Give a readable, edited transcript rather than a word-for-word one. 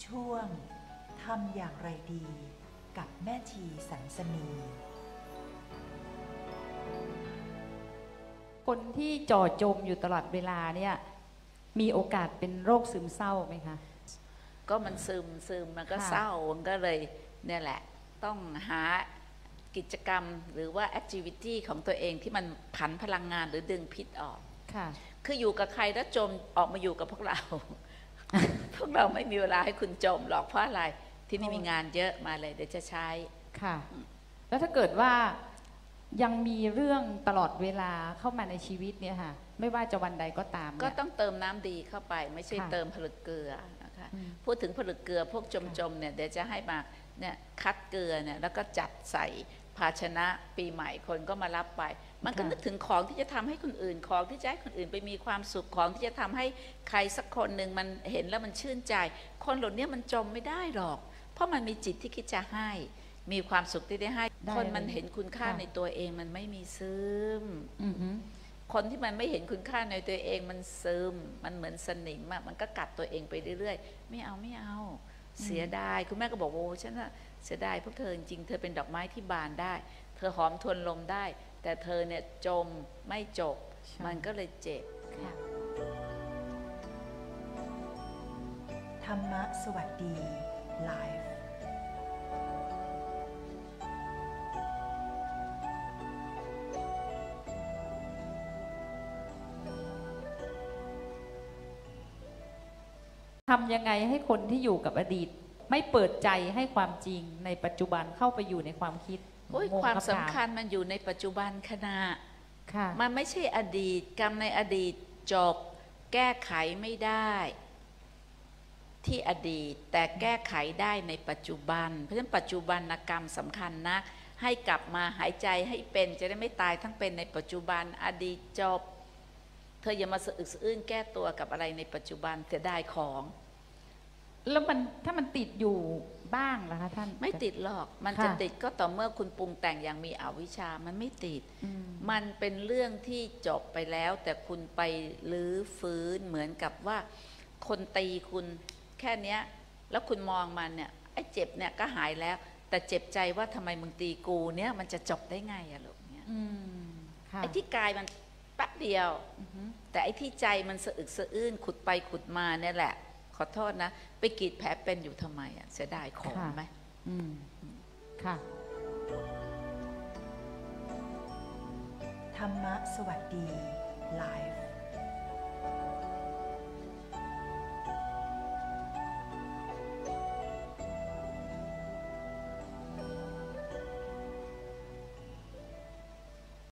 ช่วงทำอย่างไรดีกับแม่ชีสันสนีคนที่จ่อจมอยู่ตลอดเวลาเนี่ยมีโอกาสเป็นโรคซึมเศร้าไหมคะก็มันซึมมันก็เศร้ามันก็เลยเนี่ยแหละต้องหากิจกรรมหรือว่าแอคทิวิตี้ของตัวเองที่มันผันพลังงานหรือดึงพิษออกค่ะคืออยู่กับใครแล้วจมออกมาอยู่กับพวกเรา พวกเราไม่มีเวลาให้คุณจมหรอกเพราะอะไรที่นี่มีงานเยอะมาเลยเดี๋ยวจะใช้ค่ะแล้วถ้าเกิดว่ายังมีเรื่องตลอดเวลาเข้ามาในชีวิตเนี่ยค่ะไม่ว่าจะวันใดก็ตามก็ต้องเติมน้ำดีเข้าไปไม่ใช่เติมผลึกเกลือนะคะพูดถึงผลึกเกลือพวกจมเนี่ยเดี๋ยวจะให้มาเนี่ยคัดเกลือเนี่ยแล้วก็จัดใส่ภาชนะปีใหม่คนก็มารับไปมันก็นึกถึงของที่จะทำให้คนอื่นของที่จะให้คนอื่นไปมีความสุขของที่จะทำให้ใครสักคนหนึ่งมันเห็นแล้วมันชื่นใจคนเหล่านี้มันจมไม่ได้หรอกเพราะมันมีจิตที่คิดจะให้มีความสุขที่ได้ให้คนมันเห็นคุณค่าในตัวเองมันไม่มีซึมคนที่มันไม่เห็นคุณค่าในตัวเองมันซึมมันเหมือนสนิมมันก็กัดตัวเองไปเรื่อยๆไม่เอาเสียดายคุณแม่ก็บอกโอ้ฉันน่ะเสียดายพวกเธอจริงๆเธอเป็นดอกไม้ที่บานได้เธอหอมทวนลมได้แต่เธอเนี่ยจมไม่จบมันก็เลยเจ็บธรรมะสวัสดีไลฟ์ทำยังไงให้คนที่อยู่กับอดีตไม่เปิดใจให้ความจริงในปัจจุบันเข้าไปอยู่ในความคิดความสำคัญมันอยู่ในปัจจุบันขณะมันไม่ใช่อดีตกรรมในอดีตจบแก้ไขไม่ได้ที่อดีตแต่แก้ไขได้ในปัจจุบันเพราะฉะนั้นปัจจุบันกรรมสำคัญนะให้กลับมาหายใจให้เป็นจะได้ไม่ตายทั้งเป็นในปัจจุบันอดีตจบเธออย่ามาสะอึกสะอื้นแก้ตัวกับอะไรในปัจจุบันเสียดายของแล้วมันถ้ามันติดอยู่บ้างล่ะคะท่านไม่ติดหรอกมันจะติดก็ต่อเมื่อคุณปรุงแต่งอย่างมีอวิชชามันไม่ติดมันเป็นเรื่องที่จบไปแล้วแต่คุณไปลื้อฟื้นเหมือนกับว่าคนตีคุณแค่เนี้ยแล้วคุณมองมันเนี่ยไอ้เจ็บเนี่ยก็หายแล้วแต่เจ็บใจว่าทำไมมึงตีกูเนี่ยมันจะจบได้ไงอะลูกเนี่ยไอ้ที่กายมันแป๊บเดียวแต่ไอ้ที่ใจมันสะอึกสะอื้นขุดไปขุดมาเนี่ยแหละขอโทษนะไปกรีดแผลเป็นอยู่ทำไมอ่ะเสียดายของไหมค่ะธรรมะสวัสดีไลฟ์